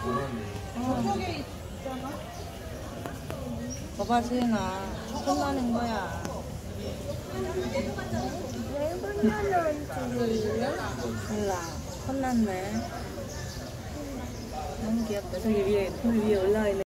저쪽에 있잖아. 봐봐, 수인아. 혼나는 거야. 왜 혼나는 소리예요? 몰라. 혼났네. 너무 귀엽다. 저기 위에, 돌 위에 올라와 있는